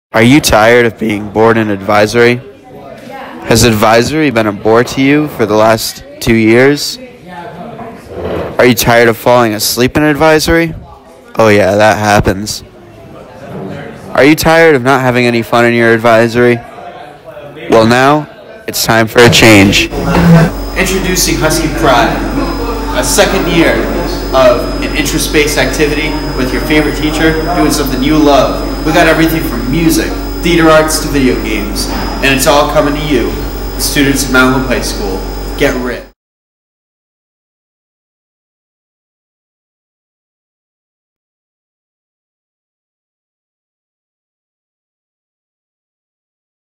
Are you tired of being bored in advisory? Has advisory been a bore to you for the last 2 years? Are you tired of falling asleep in advisory? Oh yeah, that happens. Are you tired of not having any fun in your advisory? Well now, it's time for a change. Introducing Husky Pride, a second year of an interest-based activity with your favorite teacher doing something you love. We got everything from music, theater arts to video games, and it's all coming to you, the students of Mount Hope High School. Get ripped.